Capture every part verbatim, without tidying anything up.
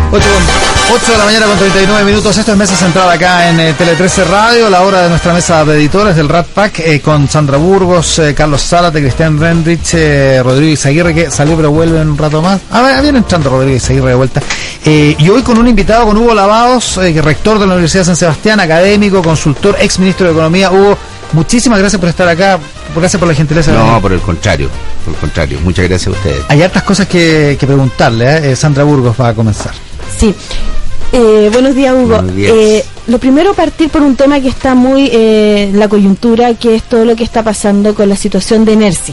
ocho de la mañana con treinta y nueve minutos. Esto es Mesa Central acá en eh, Tele trece Radio. La hora de nuestra mesa de editores del Rat Pack eh, con Sandra Burgos, eh, Carlos Zárate, Cristian Rendrich, eh, Rodrigo Izaguirre, que salió pero vuelve en un rato más. A ver, viene entrando Rodrigo Izaguirre de vuelta. Eh, y hoy con un invitado, con Hugo Lavados, eh, rector de la Universidad de San Sebastián, académico, consultor, ex ministro de Economía. Hugo, muchísimas gracias por estar acá. Gracias por la gentileza. No, por el contrario, por el contrario. Muchas gracias a ustedes. Hay hartas cosas que, que preguntarle. Eh. Sandra Burgos va a comenzar. Sí. Eh, buenos días, Hugo. Buenos días. Eh, lo primero, partir por un tema que está muy eh, en la coyuntura, que es todo lo que está pasando con la situación de Enersi.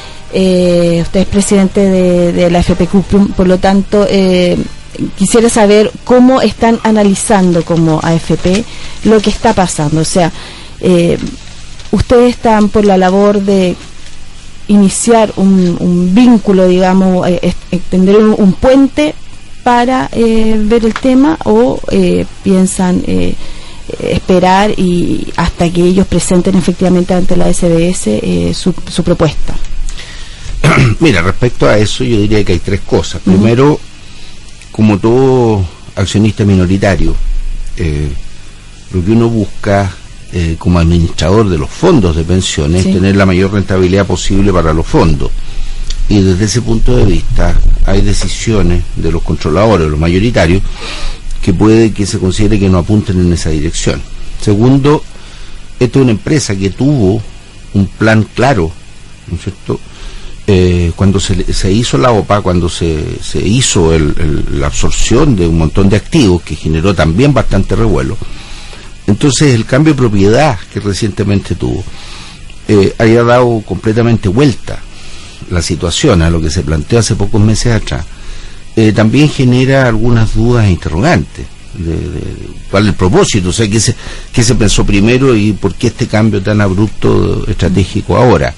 Eh, usted es presidente de, de la F P Cuprum, por lo tanto, eh, quisiera saber cómo están analizando como A F P lo que está pasando. O sea, eh, ustedes están por la labor de iniciar un, un vínculo, digamos, eh, extender un, un puente para eh, ver el tema, o eh, piensan eh, esperar y hasta que ellos presenten efectivamente ante la S B S eh, su, su propuesta. Mira, respecto a eso yo diría que hay tres cosas. Uh-huh. Primero, como todo accionista minoritario, eh, lo que uno busca eh, como administrador de los fondos de pensiones sí. es tener la mayor rentabilidad posible para los fondos. Y desde ese punto de vista hay decisiones de los controladores, los mayoritarios, que puede que se considere que no apunten en esa dirección. Segundo, esta es una empresa que tuvo un plan claro, ¿no es cierto? Eh, cuando se, se hizo la O P A, cuando se, se hizo el, el, la absorción de un montón de activos, que generó también bastante revuelo. Entonces el cambio de propiedad que recientemente tuvo eh, haya dado completamente vuelta la situación a lo que se planteó hace pocos meses atrás, eh, también genera algunas dudas e interrogantes de, de, de cuál es el propósito, o sea, qué se, qué se pensó primero y por qué este cambio tan abrupto estratégico ahora.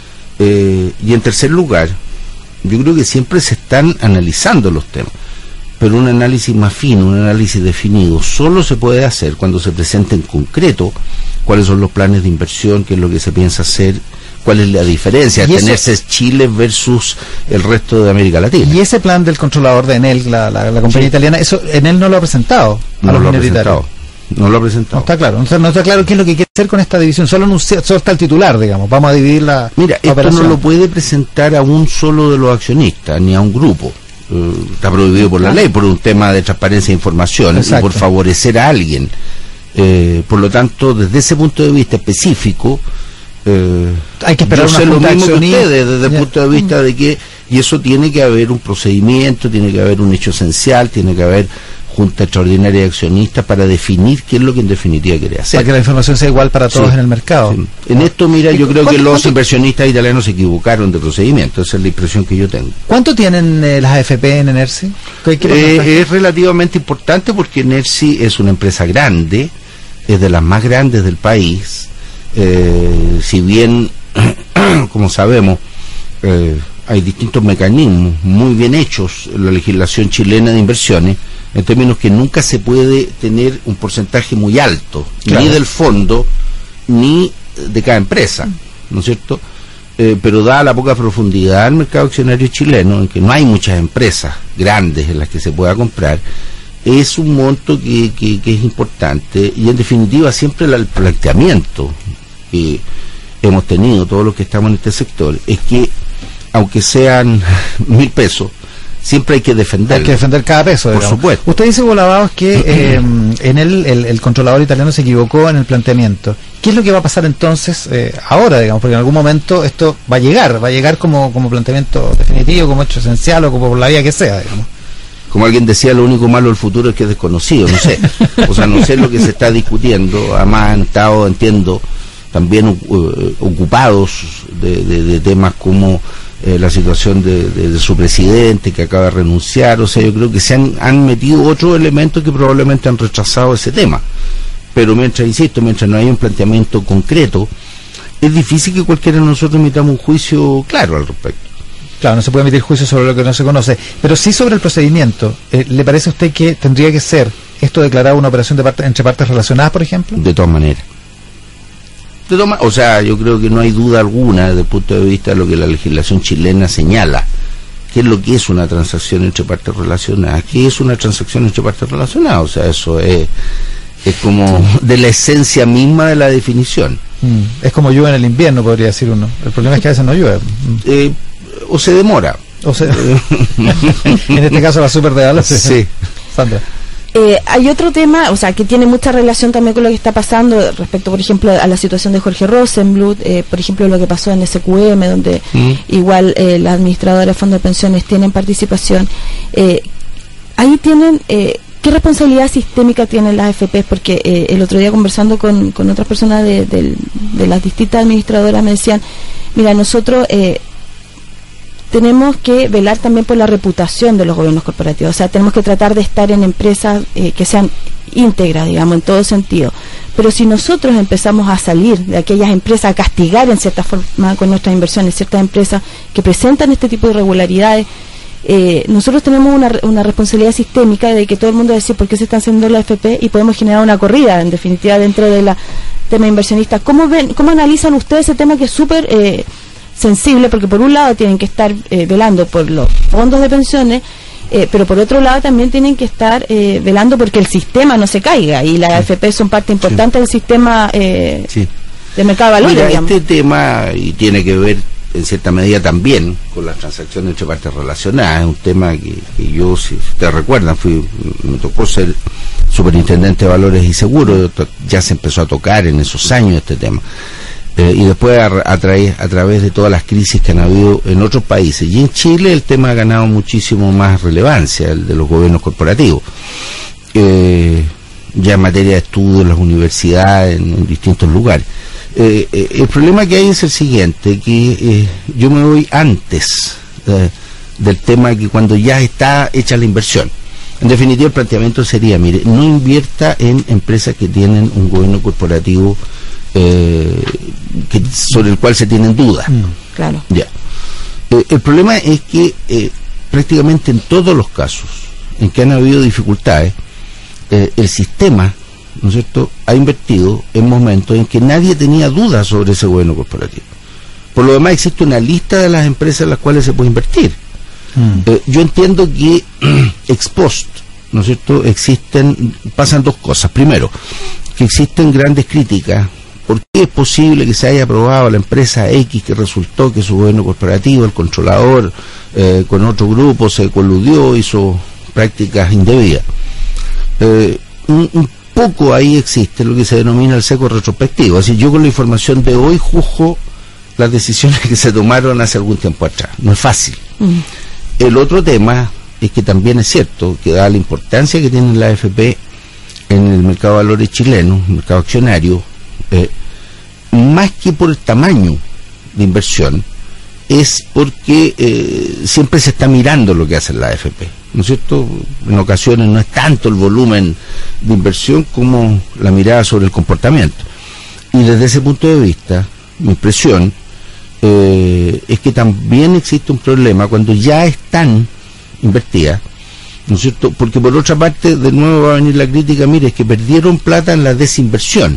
Eh, y en tercer lugar, yo creo que siempre se están analizando los temas, pero un análisis más fino, un análisis definido, solo se puede hacer cuando se presente en concreto cuáles son los planes de inversión, qué es lo que se piensa hacer, cuál es la diferencia de tenerse Chile versus el resto de América Latina. Y ese plan del controlador de Enel, la, la, la compañía sí. italiana, eso Enel no lo ha presentado a no los lo minoritarios. Ha presentado. No lo ha presentado. No está claro, no está, no está claro qué es lo que quiere hacer con esta división, solo, anuncia, solo está el titular, digamos, vamos a dividir la Mira, la esto operación. No lo puede presentar a un solo de los accionistas, ni a un grupo. Uh, está prohibido por la ley, por un tema de transparencia de información. Exacto. Y por favorecer a alguien. Eh, por lo tanto, desde ese punto de vista específico, Eh, hay que esperar yo una sé lo junta mismo que ustedes desde el yeah. punto de vista de que, y eso tiene que haber un procedimiento, tiene que haber un hecho esencial, tiene que haber junta extraordinaria de accionistas para definir qué es lo que en definitiva quiere hacer. Para que la información sea igual para todos sí, en el mercado. Sí. En esto, mira, yo creo que los ¿cuánto? inversionistas italianos se equivocaron de procedimiento, esa es la impresión que yo tengo. ¿Cuánto tienen eh, las A F P en Enersi? ¿Qué, qué eh, es relativamente importante porque Enersi es una empresa grande, es de las más grandes del país. Eh, si bien, como sabemos, eh, hay distintos mecanismos muy bien hechos en la legislación chilena de inversiones, en términos que nunca se puede tener un porcentaje muy alto, claro. ni del fondo, ni de cada empresa, ¿no es cierto? Eh, pero dada la poca profundidad del mercado accionario chileno, en que no hay muchas empresas grandes en las que se pueda comprar, es un monto que, que, que es importante, y en definitiva siempre el planteamiento que hemos tenido todos los que estamos en este sector es que aunque sean mil pesos, siempre hay que defenderlo. Hay que defender cada peso, por digamos. supuesto. Usted dice, Hugo Lavados, que eh, en el, el, el controlador italiano se equivocó en el planteamiento. ¿Qué es lo que va a pasar entonces eh, ahora, digamos? Porque en algún momento esto va a llegar, va a llegar como, como planteamiento definitivo, como hecho esencial o como por la vía que sea, digamos. Como alguien decía, lo único malo del futuro es que es desconocido, no sé. O sea, no sé lo que se está discutiendo. Además han estado, entiendo, también uh, ocupados de, de, de temas como eh, la situación de, de, de su presidente que acaba de renunciar. O sea, yo creo que se han, han metido otros elementos que probablemente han retrasado ese tema. Pero mientras, insisto, mientras no haya un planteamiento concreto, es difícil que cualquiera de nosotros emitamos un juicio claro al respecto. Claro, no se puede emitir juicio sobre lo que no se conoce, pero sí sobre el procedimiento. Eh, ¿Le parece a usted que tendría que ser esto declarado una operación de parte, entre partes relacionadas, por ejemplo? De todas maneras. De todas o sea, yo creo que no hay duda alguna desde el punto de vista de lo que la legislación chilena señala, qué es lo que es una transacción entre partes relacionadas. ¿Qué es una transacción entre partes relacionadas? O sea, eso es, es como de la esencia misma de la definición. Mm. Es como llueve en el invierno, podría decir uno. El problema es que a veces no llueve. Mm. Eh, o se demora. O sea, en este caso la superdevaluación. Sí. Sandra. Eh, hay otro tema, o sea, que tiene mucha relación también con lo que está pasando respecto, por ejemplo, a la situación de Jorge Rosenbluth, eh, por ejemplo, lo que pasó en S Q M, donde mm. igual eh, la administradora de fondos de pensiones tienen participación. Eh, ahí tienen, eh, ¿qué responsabilidad sistémica tienen las A F P? Porque eh, el otro día conversando con, con otras personas de, de, de las distintas administradoras me decían, mira, nosotros... Eh, tenemos que velar también por la reputación de los gobiernos corporativos, o sea, tenemos que tratar de estar en empresas eh, que sean íntegras, digamos, en todo sentido. Pero si nosotros empezamos a salir de aquellas empresas, a castigar en cierta forma con nuestras inversiones, ciertas empresas que presentan este tipo de irregularidades, eh, nosotros tenemos una, una responsabilidad sistémica de que todo el mundo decir por qué se están haciendo la A F P y podemos generar una corrida, en definitiva, dentro de la tema inversionista. ¿Cómo ven, cómo analizan ustedes ese tema que es súper... Eh, sensible, porque por un lado tienen que estar eh, velando por los fondos de pensiones, eh, pero por otro lado también tienen que estar eh, velando porque el sistema no se caiga, y las sí. A F P son parte importante sí. del sistema eh, sí. del mercado de valores. Mira, digamos. Este tema, y tiene que ver en cierta medida también con las transacciones entre partes relacionadas, es un tema que, que yo, si ustedes recuerdan, fui, me tocó ser superintendente de valores y seguros, ya se empezó a tocar en esos años este tema. Eh, y después a, a, tra- a través de todas las crisis que han habido en otros países. Y en Chile el tema ha ganado muchísimo más relevancia, el de los gobiernos corporativos. Eh, ya en materia de estudio en las universidades, en, en distintos lugares. Eh, eh, el problema que hay es el siguiente, que eh, yo me voy antes eh, del tema, que cuando ya está hecha la inversión. En definitiva, el planteamiento sería, mire, no invierta en empresas que tienen un gobierno corporativo Eh, que, sobre el cual se tienen dudas. Mm, claro. Ya. Eh, el problema es que eh, prácticamente en todos los casos en que han habido dificultades, eh, el sistema, ¿no es cierto?, ha invertido en momentos en que nadie tenía dudas sobre ese gobierno corporativo. Por lo demás, existe una lista de las empresas en las cuales se puede invertir. Mm. Eh, yo entiendo que ex post, ¿no es cierto?, existen, pasan dos cosas. Primero, que existen grandes críticas. ¿Por qué es posible que se haya aprobado la empresa X, que resultó que su gobierno corporativo, el controlador, eh, con otro grupo se coludió, hizo prácticas indebidas? Eh, un, un poco ahí existe lo que se denomina el seco retrospectivo. Es decir, yo con la información de hoy juzgo las decisiones que se tomaron hace algún tiempo atrás. No es fácil. Mm. El otro tema es que también es cierto que da la importancia que tiene la A F P en el mercado de valores chileno, el mercado accionario, Eh, más que por el tamaño de inversión, es porque eh, siempre se está mirando lo que hace la A F P, ¿no es cierto? En ocasiones no es tanto el volumen de inversión como la mirada sobre el comportamiento. Y desde ese punto de vista, mi impresión eh, es que también existe un problema cuando ya están invertidas, ¿no es cierto? Porque por otra parte, de nuevo va a venir la crítica, mire, es que perdieron plata en la desinversión.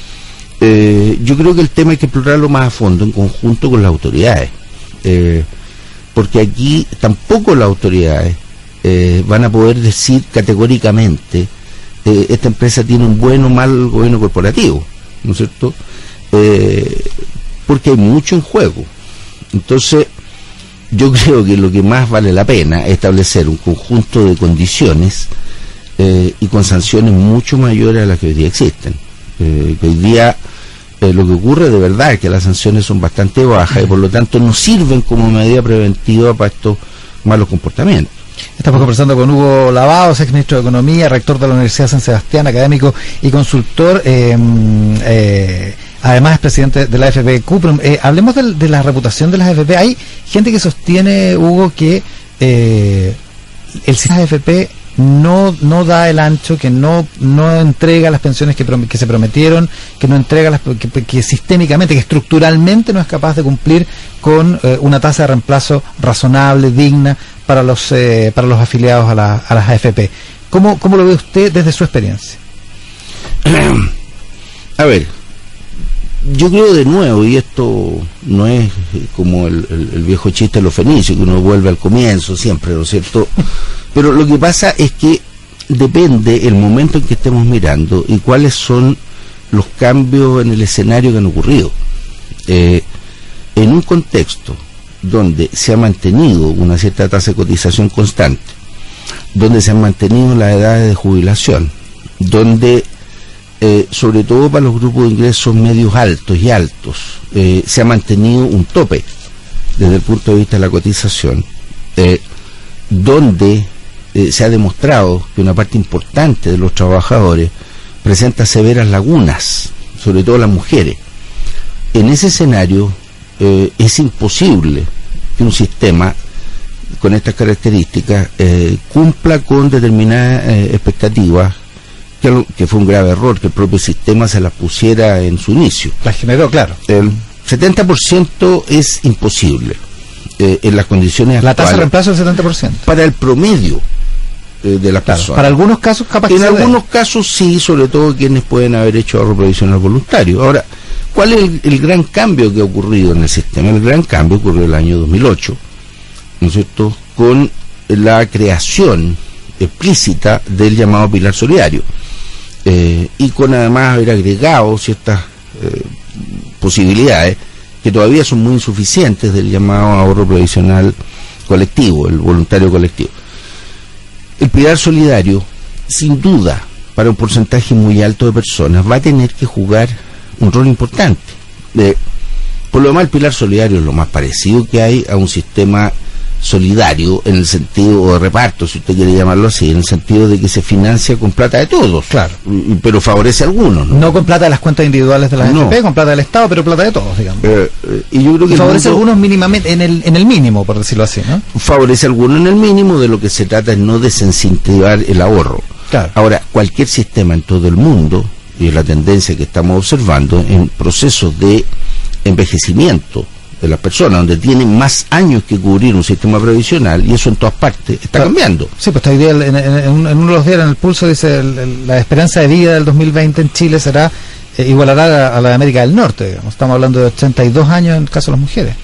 Eh, yo creo que el tema hay que explorarlo más a fondo en conjunto con las autoridades, eh, porque aquí tampoco las autoridades eh, van a poder decir categóricamente eh, esta empresa tiene un buen o mal gobierno corporativo, ¿no es cierto? Eh, porque hay mucho en juego. Entonces yo creo que lo que más vale la pena es establecer un conjunto de condiciones eh, y con sanciones mucho mayores a las que hoy día existen. Eh, que hoy día eh, lo que ocurre de verdad es que las sanciones son bastante bajas y por lo tanto no sirven como medida preventiva para estos malos comportamientos. Estamos conversando con Hugo Lavados, ex ministro de Economía, rector de la Universidad San Sebastián, académico y consultor, eh, eh, además es presidente de la A F P Cuprum. Eh, hablemos de, de la reputación de las A F P. Hay gente que sostiene, Hugo, que eh, el sistema de A F P no no da el ancho, que no no entrega las pensiones que, que se prometieron, que no entrega las que, que sistémicamente, que estructuralmente no es capaz de cumplir con eh, una tasa de reemplazo razonable, digna para los eh, para los afiliados a, la, a las A F P. ¿Cómo, cómo lo ve usted desde su experiencia? A ver, yo creo de nuevo, y esto no es como el, el, el viejo chiste de los fenicios, que uno vuelve al comienzo siempre, ¿no es cierto? Pero lo que pasa es que depende el momento en que estemos mirando y cuáles son los cambios en el escenario que han ocurrido. Eh, en un contexto donde se ha mantenido una cierta tasa de cotización constante, donde se han mantenido las edades de jubilación, donde Eh, sobre todo para los grupos de ingresos medios altos y altos, eh, se ha mantenido un tope desde el punto de vista de la cotización, eh, donde eh, se ha demostrado que una parte importante de los trabajadores presenta severas lagunas, sobre todo las mujeres. En ese escenario eh, es imposible que un sistema con estas características eh, cumpla con determinadas eh, expectativas, que, que fue un grave error que el propio sistema se las pusiera en su inicio. La generó, claro. El setenta por ciento es imposible eh, en las condiciones la actuales. La tasa de reemplazo del setenta por ciento. Para el promedio eh, de las claro, personas. Para algunos casos capaz En que algunos casos sí, sobre todo quienes pueden haber hecho ahorro provisional voluntario. Ahora, ¿cuál es el, el gran cambio que ha ocurrido en el sistema? El gran cambio ocurrió el año dos mil ocho, ¿no es cierto?, con la creación explícita del llamado pilar solidario. Eh, y con además haber agregado ciertas eh, posibilidades que todavía son muy insuficientes del llamado ahorro provisional colectivo, el voluntario colectivo. El pilar solidario, sin duda, para un porcentaje muy alto de personas, va a tener que jugar un rol importante. Eh, por lo demás, el pilar solidario es lo más parecido que hay a un sistema solidario en el sentido, o de reparto, si usted quiere llamarlo así, en el sentido de que se financia con plata de todos, claro, pero favorece a algunos, ¿no? No con plata de las cuentas individuales de la no. A F P, con plata del Estado, pero plata de todos, digamos. Eh, eh, y yo creo que y favorece mundo, a algunos mínimamente, en el, en el mínimo, por decirlo así, ¿no? Favorece a algunos en el mínimo, de lo que se trata es no desincentivar el ahorro. Claro. Ahora, cualquier sistema en todo el mundo, y es la tendencia que estamos observando, en procesos de envejecimiento de las personas, donde tienen más años que cubrir un sistema previsional, y eso en todas partes está claro. cambiando. Sí, pues hoy día en, en, en, en uno de los días en el pulso dice el, el, la esperanza de vida del dos mil veinte en Chile será eh, igualará a, a la de América del Norte, digamos. Estamos hablando de ochenta y dos años en el caso de las mujeres.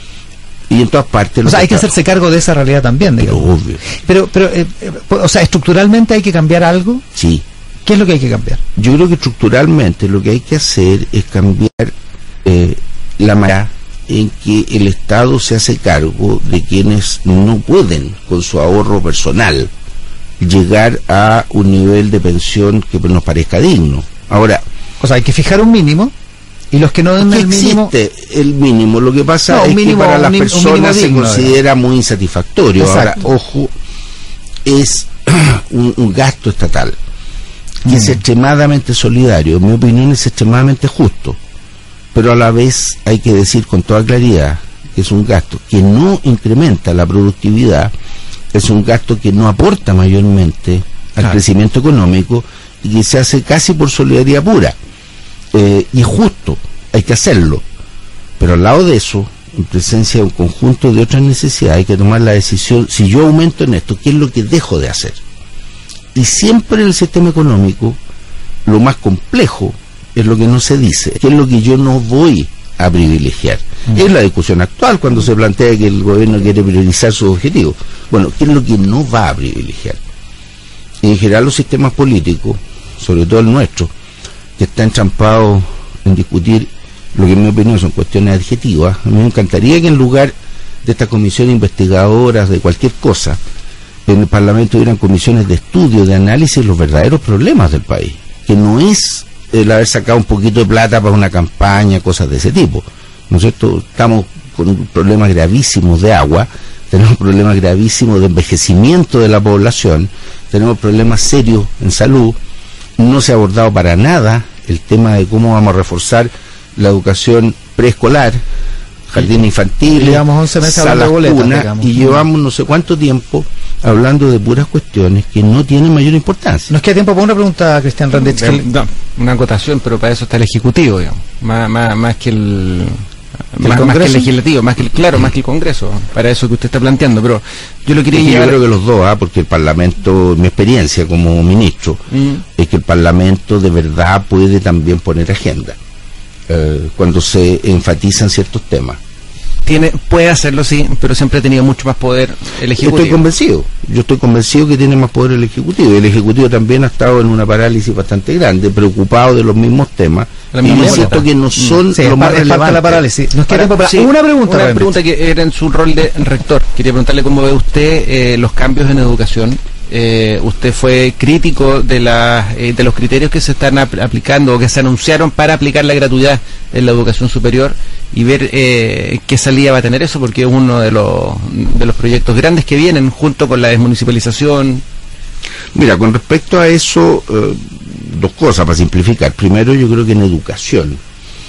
Y en todas partes. O sea, hay que hacerse cargo de esa realidad también, digamos. Pero obvio. Pero, pero eh, eh, o sea, estructuralmente hay que cambiar algo. Sí. ¿Qué es lo que hay que cambiar? Yo creo que estructuralmente lo que hay que hacer es cambiar eh, la manera en que el Estado se hace cargo de quienes no pueden, con su ahorro personal, llegar a un nivel de pensión que nos parezca digno. Ahora, o sea, hay que fijar un mínimo, y los que no den el mínimo... existe el mínimo, lo que pasa no, es mínimo, que para las un, personas un se digno, considera digamos. muy insatisfactorio. Exacto. Ahora, ojo, es un, un gasto estatal que mm. es extremadamente solidario, en mi opinión es extremadamente justo, pero a la vez hay que decir con toda claridad que es un gasto que no incrementa la productividad, es un gasto que no aporta mayormente al claro. crecimiento económico, y que se hace casi por solidaridad pura. Eh, y es justo, hay que hacerlo, pero al lado de eso, en presencia de un conjunto de otras necesidades, hay que tomar la decisión: si yo aumento en esto, ¿qué es lo que dejo de hacer? Y siempre en el sistema económico, lo más complejo es lo que no se dice, que es lo que yo no voy a privilegiar. Mm. Es la discusión actual cuando se plantea que el gobierno quiere priorizar sus objetivos. Bueno, ¿qué es lo que no va a privilegiar? En general los sistemas políticos, sobre todo el nuestro, que está entrampado en discutir lo que en mi opinión son cuestiones adjetivas, a mí me encantaría que en lugar de estas comisiones investigadoras de cualquier cosa, en el Parlamento hubieran comisiones de estudio, de análisis de los verdaderos problemas del país, que no es el haber sacado un poquito de plata para una campaña, cosas de ese tipo, ¿no es cierto? Estamos con problemas gravísimos de agua, tenemos problemas gravísimos de envejecimiento de la población, tenemos problemas serios en salud, no se ha abordado para nada el tema de cómo vamos a reforzar la educación preescolar, jardín infantil, llevamos once meses hablando de boletas, cuna, digamos. Y llevamos no sé cuánto tiempo hablando de puras cuestiones que no tienen mayor importancia. Nos queda tiempo para una pregunta, Cristian Rendich. No, una acotación, pero para eso está el Ejecutivo, digamos, más, más, más que el... ¿El más, más que el legislativo, más que el, claro, Mm. más que el Congreso, para eso que usted está planteando, pero yo lo quería Es que llevar... Yo creo que los dos, ¿ah? porque el Parlamento, mi experiencia como ministro, Mm. es que el Parlamento de verdad puede también poner agenda. eh, cuando se enfatizan ciertos temas. Tiene, puede hacerlo, sí, pero siempre ha tenido mucho más poder el Ejecutivo. Estoy convencido, yo estoy convencido que tiene más poder el Ejecutivo. El Ejecutivo también ha estado en una parálisis bastante grande, preocupado de los mismos temas, La y misma me boleta. siento que no son Sí, los es más parte- es parte de la relevantes. parálisis. Nos queda Ahora, tiempo para sí, una pregunta. Una Rentrich. pregunta que era en su rol de rector. Quería preguntarle cómo ve usted eh, los cambios en educación. Eh, usted fue crítico de, la, eh, de los criterios que se están ap- aplicando o que se anunciaron para aplicar la gratuidad en la educación superior y ver eh, qué salida va a tener eso, porque es uno de los, de los proyectos grandes que vienen junto con la desmunicipalización. Mira, con respecto a eso, eh, dos cosas para simplificar. Primero, yo creo que en educación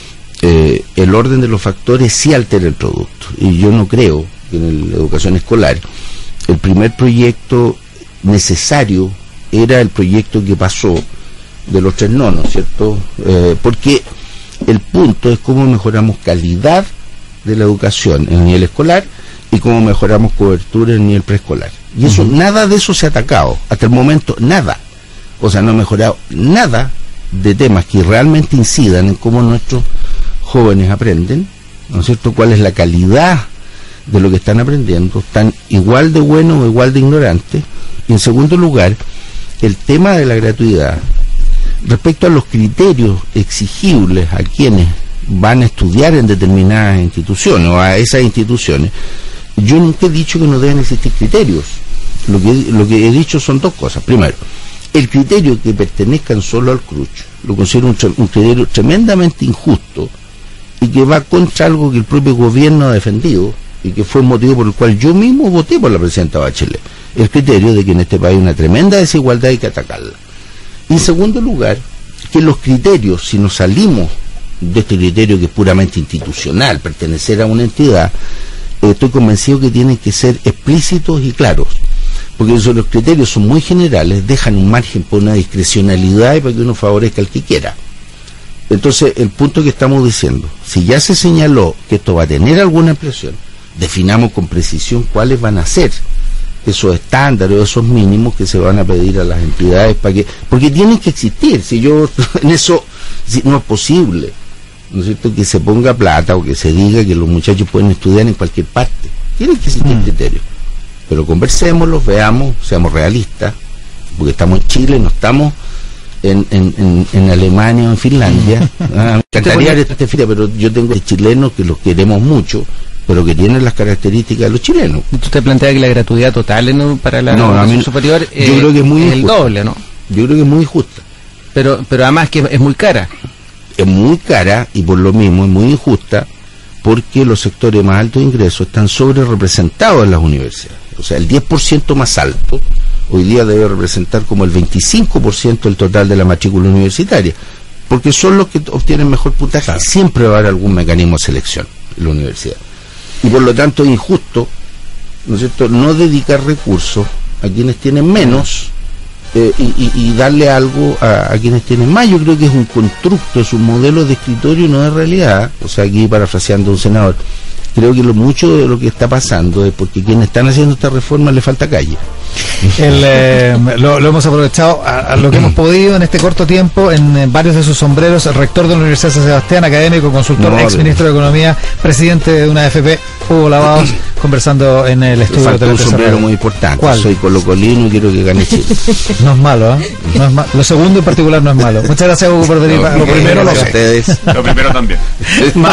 eh, el orden de los factores sí altera el producto, y yo no creo que en la educación escolar el primer proyecto necesario era el proyecto que pasó de los tres nonos, ¿cierto? Eh, porque el punto es cómo mejoramos calidad de la educación en el nivel escolar y cómo mejoramos cobertura en el nivel preescolar. Y eso, uh-huh. nada de eso se ha atacado. Hasta el momento, nada. O sea, no ha mejorado nada de temas que realmente incidan en cómo nuestros jóvenes aprenden, ¿no es cierto? ¿Cuál es la calidad de lo que están aprendiendo? ¿Están igual de buenos o igual de ignorantes? Y en segundo lugar, el tema de la gratuidad, respecto a los criterios exigibles a quienes van a estudiar en determinadas instituciones o a esas instituciones, yo nunca he dicho que no deben existir criterios. Lo que, lo que he dicho son dos cosas. Primero, el criterio que pertenezcan solo al C R U C lo considero un, un criterio tremendamente injusto y que va contra algo que el propio gobierno ha defendido y que fue el motivo por el cual yo mismo voté por la presidenta Bachelet. El criterio de que en este país hay una tremenda desigualdad y hay que atacarla. Y en segundo lugar, que los criterios, si nos salimos de este criterio que es puramente institucional, pertenecer a una entidad, eh, estoy convencido que tienen que ser explícitos y claros, porque esos, los criterios son muy generales, dejan un margen para una discrecionalidad y para que uno favorezca al que quiera. Entonces, el punto que estamos diciendo, si ya se señaló que esto va a tener alguna ampliación, definamos con precisión cuáles van a ser esos estándares, esos mínimos que se van a pedir a las entidades para que, porque tienen que existir. Si yo en eso si no es posible, ¿no es cierto?, que se ponga plata o que se diga que los muchachos pueden estudiar en cualquier parte. Tienen que existir mm. criterios, pero conversémoslos, veamos, seamos realistas, porque estamos en Chile, no estamos en, en, en, en Alemania o en Finlandia. Ah, me encantaría este feria, pero yo tengo chilenos que los queremos mucho, pero que tienen las características de los chilenos. Usted plantea que la gratuidad total, ¿no?, para la no, educación mí, superior eh, yo creo que es, muy es el doble, ¿no? Yo creo que es muy injusta. Pero, pero además que es muy cara. Es muy cara y por lo mismo es muy injusta, porque los sectores más altos de ingresos están sobre representados en las universidades. O sea, el diez por ciento más alto hoy día debe representar como el veinticinco por ciento del total de la matrícula universitaria, porque son los que obtienen mejor puntaje. Claro. Siempre va a haber algún mecanismo de selección en la universidad. Y por lo tanto es injusto, ¿no es cierto?, no dedicar recursos a quienes tienen menos eh, y, y, y darle algo a, a quienes tienen más. Yo creo que es un constructo, es un modelo de escritorio y no de realidad. O sea, aquí parafraseando a un senador, creo que lo mucho de lo que está pasando es porque quienes están haciendo esta reforma le falta calle. El, eh, lo, lo hemos aprovechado a, a lo que hemos podido en este corto tiempo en, en varios de sus sombreros. El rector de la Universidad de San Sebastián, académico, consultor, no, ex ministro de Economía, presidente de una F P, Hugo Lavados, conversando en el estudio de un sombrero muy importante. ¿Cuál? Soy colocolino y quiero que gane Chile. No es malo, ¿eh? No es ma lo segundo en particular no es malo. Muchas gracias, Hugo, por venir. No, lo primero lo ustedes. Lo primero también. No,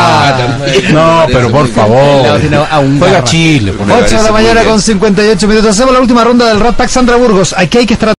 no, pero por favor. Juega Chile. ocho de la mañana con cincuenta y ocho minutos. Hacemos la última ronda del Rat Pack. Sandra Burgos, aquí hay que estar